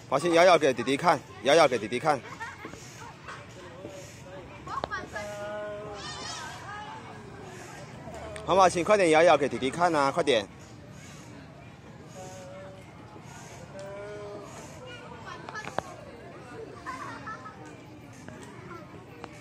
把心摇摇给弟弟看，摇摇给弟弟看。妈妈，请快点摇摇给弟弟看呐、快点。